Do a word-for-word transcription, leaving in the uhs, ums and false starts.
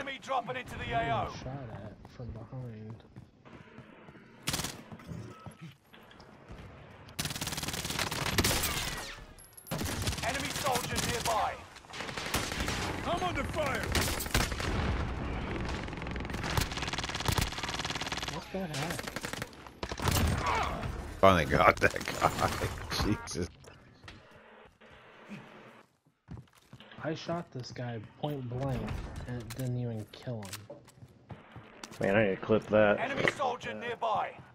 Enemy dropping into the I A got O. shot at from behind. Enemy soldier nearby. I'm under fire! What's that hat? Finally got that guy. Jesus. I shot this guy point blank and it didn't even kill him. Man, I need to clip that. Enemy soldier nearby.